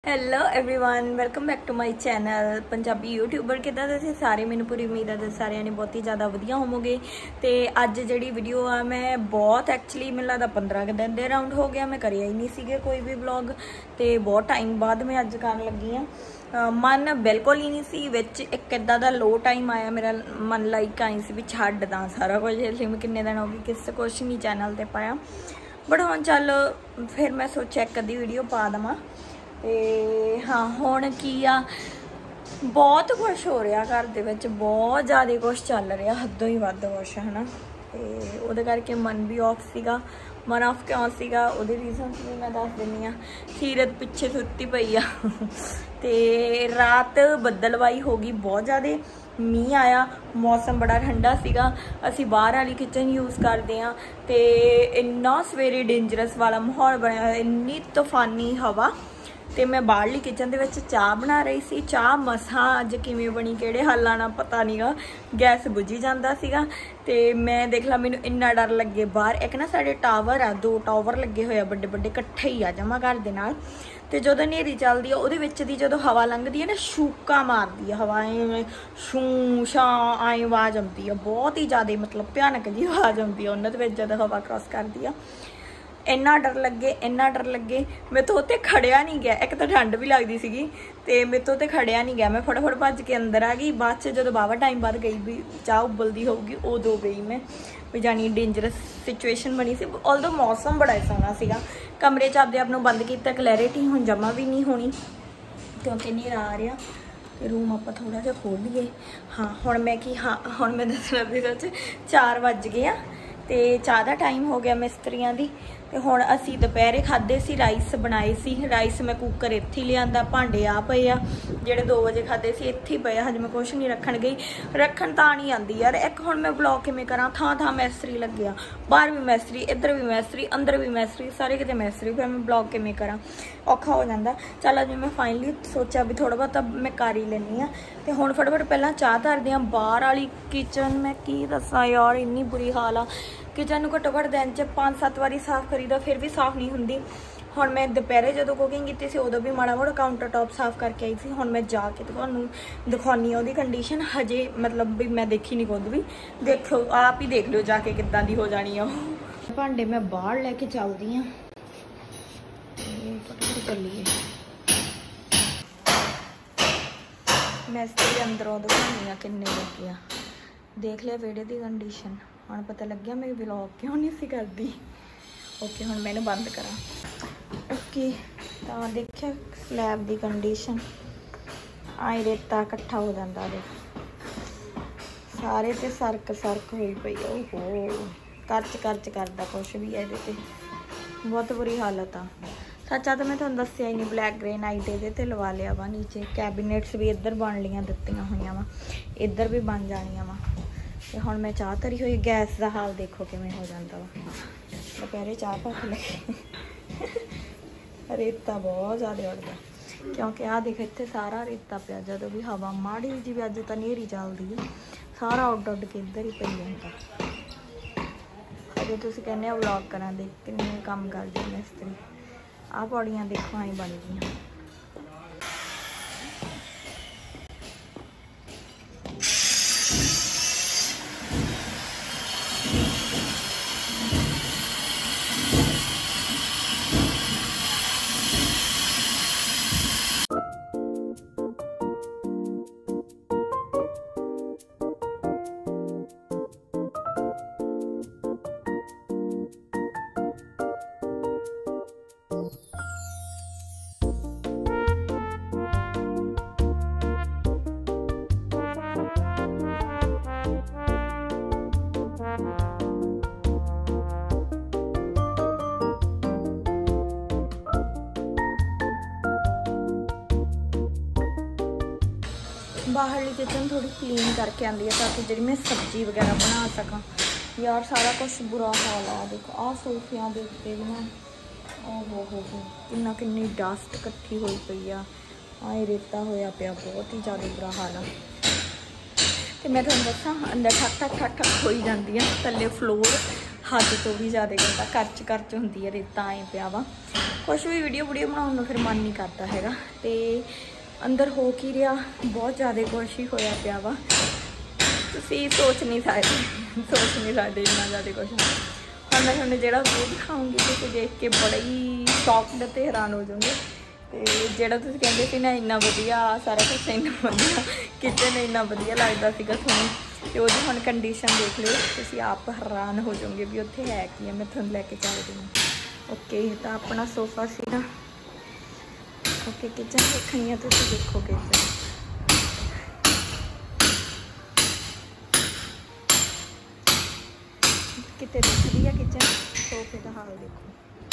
Hello everyone welcome back to my channel Punjabi youtuber किदा तुसीं सारे मैनूं पूरी उम्मीद है सारे ने बहुत ही ज़्यादा वधिया होवोगे। तो अज जी वीडियो आ मैं बहुत एक्चुअली मैनूं लगदा 15 दिन दे राउंड हो गया मैं करिया ही नहीं सीगे कोई भी व्लॉग। तो बहुत टाइम बाद मैं अज कर लगी हाँ। मन बिल्कुल ही नहीं सी विच एक इदा दा लो टाइम आया मेरा मन लाइक आई सी भी छड्ड दां सारा कुछ इसलिए मैं किन्ने दिन हो गए किस कुछ नहीं चैनल ते पाया। बट हुण चल फिर मैं सोचा एक अद्धी वीडियो पा देवां। ते हाँ हुण की आ बहुत कुछ हो रहा घर दे विच बहुत ज़्यादा कुछ चल रहा हदों ही वध कुछ है ना। तो उहदे करके मन भी ऑफ सीगा। मन ऑफ क्यों सीगा उहदे रीजन भी मैं दस दिंदी हाँ। सीरत पिछे सुत्ती पई आ ते रात बदलवाई हो गई बहुत ज़्यादा मीह आया मौसम बड़ा ठंडा सीगा। असी बाहर वाली किचन यूज़ करते हैं तो इन्ना सवेरे डेंजरस वाला माहौल बनया इन्नी तूफानी हवा। तो मैं बाहरली किचन के चाह बना रही सी चाह मसा अज किवें बनी किहड़े हालां नाल पता नहीं गा गैस बुझी जांदा सीगा। ते मैं देख ला मैनूं इन्ना डर लगे बाहर एक ना साडे टावर आ 2 टावर लगे हुए बड़े बड़े कट्ठे ही आ जमा घर दे नाल। तो जो हनेरी चलती है उहदे विच दी जो हवा लंघदी है ना शूका मारदी है हवा शू शा आई आवाज़ आती है बहुत ही ज़्यादा मतलब भयानक जी आवाज़ आती है उन्होंने जो हवा क्रॉस करती है। इन्ना डर लगे मैं तो उत्ते खड़िया नहीं गया एक तो ठंड भी लगती सी तो मेरे तो खड़िया नहीं गया मैं फटाफट भज के अंदर आ गई। बाद जो बावा टाइम बाद गई भी चाह उबलती होगी उदों गई मैं भी जानी डेंजरस सिचुएशन बनी सी। ऑल्दो मौसम बड़ा सोहना सीगा कमरे च आपदे आप नूं बंद किया क्लैरिटी हुण जमा भी नहीं होनी क्योंकि नीरा आ रहा। तो रूम आप थोड़ा जिहा खोल लीए। हाँ हुण मैं कि हाँ हुण मैं दसना भी सच 4 बज गए आ तो चाह का टाइम हो गया मिस्त्रियों की। तो हुण असी दोपहरे खाधे सी राइस बनाए सी राइस मैं कुकर इत्थे लिया भांडे आ पे आ जेडे 2 बजे खाधे सी इत्थे पे हज मैं कुछ नहीं रखन गई रखन तो नहीं आती यार। एक हुण मैं ब्लॉग किवें करा थां मैसरी लगे आ बाहर भी मैसरी इधर भी मैसरी अंदर भी मैसरी सारे किते मैसरी फिर मैं ब्लॉग किवें करा औखा हो जाता। चल अज मैं फाइनली सोचा भी थोड़ा बहुत मैं कर ही लैनी हाँ। तो हुण फटाफट पहलां चाह धरदे हाँ। बाहर वाली किचन मैं की दसां यार इन्नी बुरी हाल आ किचन घट्टो घट्ट दिन च 5-7 बारी साफ करीदा फिर भी साफ नहीं होंगी। हुण मैं दोपहरे जो कुकिंग की सी उदों भी माड़ा मोड़ा काउंटर टॉप साफ करके आई थी। हुण मैं जाके तुहानूं दिखाउणी उहदी कंडीशन हजे मतलब भी मैं देखी नहीं खुद भी देखो आप ही देख लो जाके किदां दी हो जानी है। भांडे मैं बाहर लैके चलदी हाँ फटाफट चलीए मैसरी अंदरों दिखाउणी किन्ने लगे आ देख लिया वेड़े की कंडीशन। हुण पता लग गया मैं व्लॉग क्यों नहीं सी करती। ओके हुण मैं बंद करा। ओके तो देखिया स्लैब की कंडीशन आए रेता इकट्ठा हो जाता देख सारे ते सरक हुई पई ओहो करच करदा कुछ भी है ये बहुत बुरी हालत आ। सच्चा तो मैं तुहानूं दस्सिया ही नहीं ब्लैक ग्रे नाइट ये लवा लिया वा नीचे कैबिनेट्स भी इधर बन लिया दित्तियां हुई वा इधर भी बन जानिया वा। तो हुण मैं चाह तरी हुई गैस का हाल देखो किवें हो जाता वा दोपहरे चाह भख लगे रेता बहुत ज़्यादा उड़ता क्योंकि आ देख इत्थे सारा रेता पिया जो भी हवा माड़ी जी भी अज तो हनेरी चलती है सारा उड के इधर ही पई जाता। अजे तुसीं कहने व्लॉग करा दे किन्ने काम करदे मिस्त्री आ पौड़ियाँ देखो आई बन गई। बाहरली किचन थोड़ी क्लीन करके आती है ताकि जी मैं सब्जी वगैरह बना सका। यार सारा कुछ बुरा हाल आ देखो आ सोफिया के उत्ते भी ना हो किन्ना किन्नी डस्ट इकट्ठी हुई पई आ आए रेता होया पिया बहुत ही ज़्यादा बुरा हाल आ। तो मैं तुहानूं दस्सां अंदर ठक ठक ठक ठक होई जाती है थल्ले फ्लोर हद तो भी ज़्यादा गंदा करच होंदी है, रेता आए पिया वा। कुछ भी वीडियो बनाने को फिर मन नहीं करता हैगा। ते अंदर हो की रहा, बहुत ज़्यादा कुछ ही होया पिया वा। तुसीं सोच नहीं सकते इन्ना ज़्यादा कुछ। और मैं तुहानूं जिहड़ा व्यू दिखाऊँगी तुसीं देख के बड़ा ही शॉक्ड ते हैरान हो जाओगे। तो जिहड़ा तुसीं कहंदे सी ना इन्ना वधिया सारा कुछ, इन्ना वधिया किचन इन्ना वधिया लगदा सीगा तुहानूं, ते ओहदी हुण कंडीशन देख लिओ, तुसीं आप हैरान हो जाओगे भी उत्थे है की है। मैं तुहानूं लैके चलदी हूँ। ओके, तो अपना सोफा सी ना। ओके, किचन देखनी है, तुसीं देखो किचन कितने दिख रही है किचन। सोफे का हाल देखो,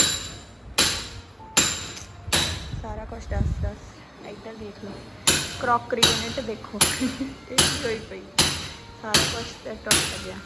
सारा कुछ दस इधर देख लो, क्रॉकरी यूनिट देखो हुई पई, सारा कुछ टुट गया।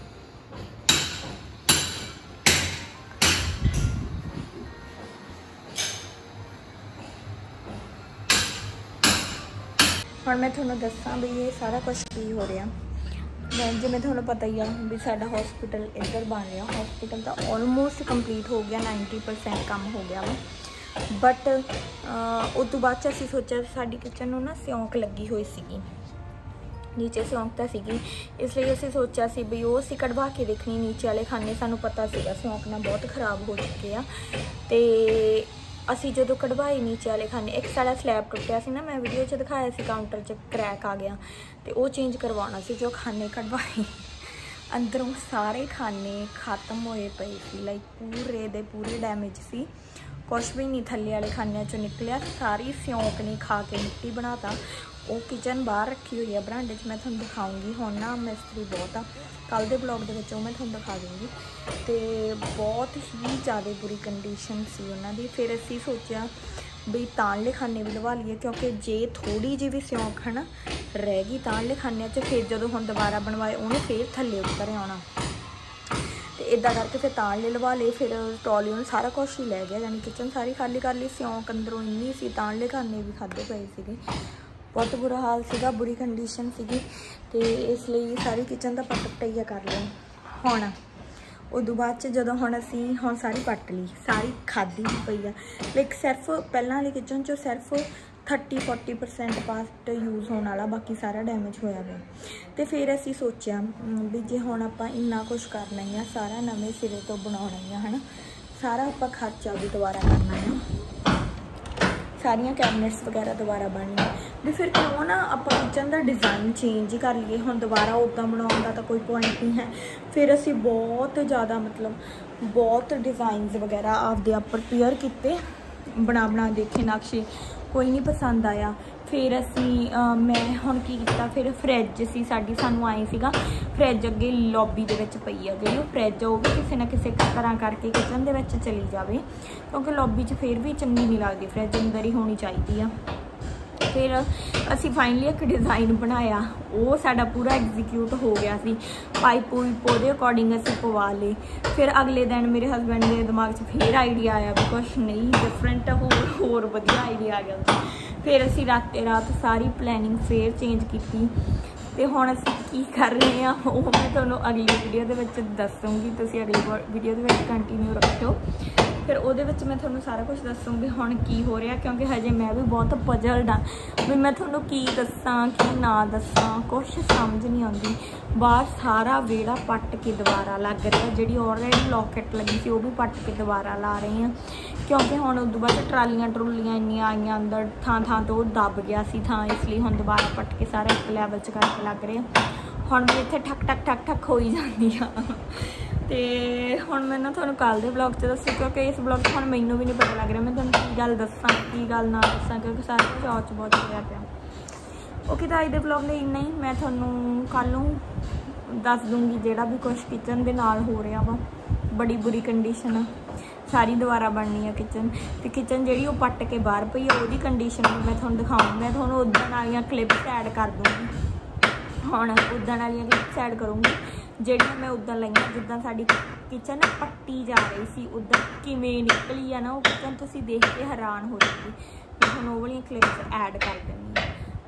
हुण मैं तुहानूं दस्सां भी ये सारा कुछ की हो रहा। जिवें तुहानूं पता ही आ भी साडा हॉस्पिटल इधर बन रहा। हॉस्पिटल तो ऑलमोस्ट कंप्लीट हो गया, 90% काम हो गया वा। बट उस तो बाद असीं सोचा साडी किचन नूं ना सिਉਂक लगी हुई सीगी, नीचे सिਉਂक सीगी, इसलिए असीं सोचा सी भी वो असीं कढ़वा के देखनी नीचे वाले खाने। सानूं पता सीगा सिਉਂक ना बहुत खराब हो चुके आ। ते असीं जो कढ़वाए नीचे वाले खाने, एक साड़ा स्लैब टुटिया सी ना, मैं वीडियो च दिखाया सी, काउंटर च क्रैक आ गया, तो वो चेंज करवाना सी। जो खाने कढ़वाए अंदरों सारे खाने खत्म होए पे सी, लाइक पूरे दे पूरे डैमेज सी, कुछ भी नहीं थल्ले वाले खाने चो निकलिया। सारी सिਉਂक ने खा के मिट्टी बनाता। वो किचन बाहर रखी हुई है बरांडे च, मैं तुहानूं दिखाऊंगी। हुण ना मिस्त्री बहुत आ, कल के ब्लॉग दे विच मैं तुहानूं दिखा दूँगी। तो बहुत ही ज़्यादा बुरी कंडीशन सी उन्हां दी। फिर असीं सोचा भी तांले खाने भी लवा लीए, क्योंकि जे थोड़ी जी भी सिਉਂक है ना रह गई तांले खाने च, फिर जो हुण दोबारा बनवाए उन्हें फिर थल्ले उतर आना। तो इदा करके फिर तांले लवा ले, फिर ट्रॉली उन्हें सारा कुछ ही लै गया, यानी किचन सारी खाली कर ली। सिਉਂक अंदरों इन्नी सी, तांले खाने भी खाधे पे सीगे, बहुत बुरा हाल सीगा, बुरी कंडीशन सीगी। तो इसलिए सारी किचन का पट पटैया कर लिया। हुण उदों बाद जो हुण असीं हुण सारी पट ली, सारी खाधी भी पई आ, लाइक सिर्फ पहलां वाली किचन चो सिर्फ 30-40% पार्ट यूज़ होने वाला, बाकी सारा डैमेज होया गया। तो फिर असीं सोचा भी जे हुण आपां इन्ना कुछ करना ही आ, सारा नवें सिरे तो बनाउणा ही आ, है ना, सारा आपां खर्चा भी दोबारा करना है, सारिया कैबिनेट्स वगैरह दोबारा बननी भी। फिर क्यों ना आपां किचन का डिज़ाइन चेंज ही कर लिए। हुण दोबारा उदा बनाउण दा तां कोई पॉइंट नहीं है। फिर असीं बहुत ज़्यादा मतलब बहुत डिज़ाइनस वगैरह आपदे आप प्रिपेयर किए, बना देखे नक्शे, कोई नहीं पसंद आया। फिर असीं मैं हुण की कीता, फिर फ्रिज सी साडी, सानूं आए सीगा फ्रिज अगे लॉबी दे विच पई आ, जिहड़ी फ्रिज वो भी किसी ना किसी तरह करके किचन दे विच चली जावे, क्योंकि लॉबी च फिर भी चंगी नहीं लगती, फ्रिज अंदर ही होनी चाहिए। फिर असीं फाइनली एक डिज़ाइन बनाया, वो साडा पूरा एग्जीक्यूट हो गया सी। पाइप पूइप उहदे अकॉर्डिंग असीं पवा ले। फिर अगले दिन मेरे हसबैंड के दिमाग च फिर आइडिया आया भी कुछ नहीं डिफरेंट, होर वधिया आइडिया आ गया। फिर असीं राते रात सारी प्लैनिंग फिर चेंज की। तो हुण असीं की कर रहे हैं वो मैं तुहानूं अगली वीडियो दे विच दसूँगी, तुसीं अगली वीडियो दे विच कंटिन्यू रखियो। फिर उहदे विच मैं तुहानूं सारा कुछ दसूँगी हुण की हो रहा, क्योंकि हजे मैं भी बहुत पजल्ड हाँ भी मैं तुहानूं की दसां की ना दसां, कुछ समझ नहीं आती। बाहर सारा वेड़ा पट के दोबारा लग रहा, जिहड़ी ऑलरेडी लॉकेट लगी सी वो भी पट के दोबारा ला रही हैं, क्योंकि हुण उस तो बाद ट्रालियां ट्रूलियां इन्नियां आईयां अंदर, थां तो दब गया सी थां, इसलिए हुण दोबारा पट के सारा एक लैवल च करके लग रहे। हुण भी इत्थे ठक ठक ठक ठक हो ही जाती आ। तो हुण मैं ना तुहानूं कल दे ब्लॉग च दस्सू, क्योंकि इस ब्लॉग च हुण मैनूं भी नहीं पता लग रहा मैं तुहानूं की गल दस्सां की गल ना दस्सां, क्योंकि सारा कुछ औच बहुत होया पिया। ओके, तो अज दे ब्लॉग लई इन्ना ही। मैं तुहानूं कल नूं दस दूँगी जिहड़ा भी कुछ किचन दे नाल हो रहा वा। बड़ी बुरी कंडीशन आ, सारी दोबारा बननी है किचन। तो किचन जी पट के बाहर पई है, वो कंडीशन मैं तुहानूं दिखाऊँगी। मैं तुहानूं उदण वालियां क्लिप्स ऐड कर दूँगी, हुण उदण वालियां क्लिप्स ऐड करूँगी ਜਿਹੜੀਆਂ मैं उदण लईआं, जिद्दां साडी किचन पट्टी जा रही सी उदण किवें निकली है ना वो किचन, तुसीं देख के हैरान हो जाओगे। मैं तुहानूं वो वालियां क्लिप्स ऐड कर दिंदी।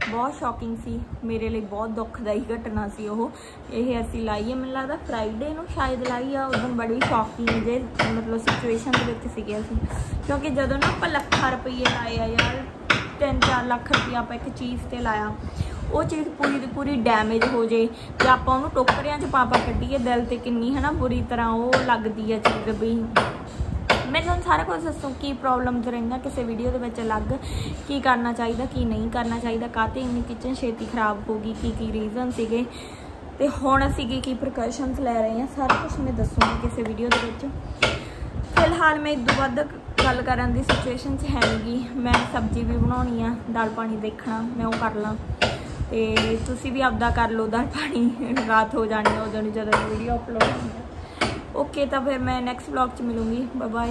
बहुत शॉकिंग सी मेरे लिए, बहुत दुखदाई घटना सी वो। ये असी लाई है, मैंने लगता फ्राइडे नूं शायद लाई आ। उदों बड़ी शॉकिंग जे मतलब सिचुएशन दे विच सीगे असीं, क्योंकि जदों ना आपां लाखां रुपये लाए आ यार, 3-4 लाख रुपया आपां एक चीज़ ते लाया, वो चीज़ पूरी दी पूरी डैमेज हो जाए तो आपां उहनूं टोकरियां च पा कड्ढीए, दिल ते किन्नी है ना बुरी तरह वो लगदी है चीज़। भी मैं तुहानूं सारा कुछ दसूँ की प्रॉब्लम्स रहिंदा किसी वीडियो दे विच अलग, की करना चाहिए की नहीं करना चाहिए, काहते इन्नी किचन छेती खराब हो गई, की रीजन सीगे, ते हुण असीं की प्रिकॉशनस लै रहे हैं, सारा कुछ मैं दसूँगी किसी वीडियो दे विच। फिलहाल मैं इदों वध गल करन दी सिचुएशन च है नहीं। मैं सब्जी भी बनाउणी आ, दाल पानी देखना मैं वो कर ਲਾਂ, ते तुसीं भी आपदा कर लो दाल पानी, रात हो जानी है उदों जदों वीडियो अपलोड होनी है। ओके, तो फिर मैं नैक्सट व्लॉग च मिलूँगी, बाय बाय।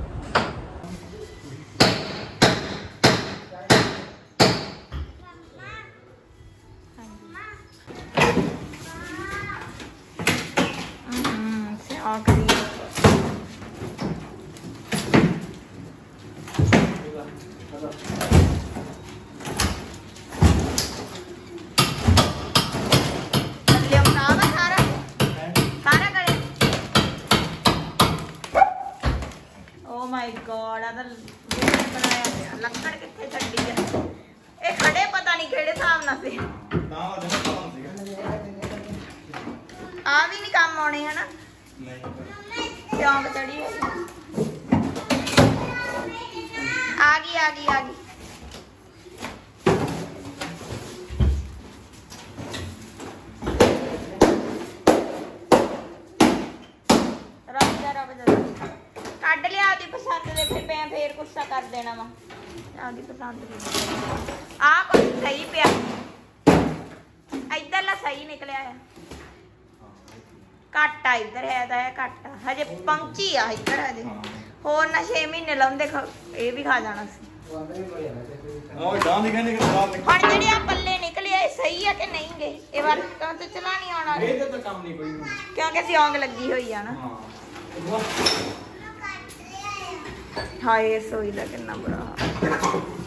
माय गॉड, आदा बनाया गया लक्कड़ कित्थे छड्डी है, ये खड़े पता नहीं किहड़े हिसाब नाल सी, आ भी नहीं काम आने है ना, सियांक चढ़ी है। आ गई कढ़ लिया आदि पसंद दे, फिर मैं फिर गुस्सा कर देना वा। आदि पसंद आ कुछ सही पिया, इधरला सही निकलिया है, घट आ इधर है घट आ, हजे पहुंची आ इधर हजे, होर ना 6 महीने लाउंदे ये भी खा जाना सी। हुण जिहड़े आ पल्ले निकले सही है कि नहीं गे, ये बार तो चला नहीं आना, क्योंकि सियांक लगी हुई है ना। हाय रसोई का कितना बुरा हाल।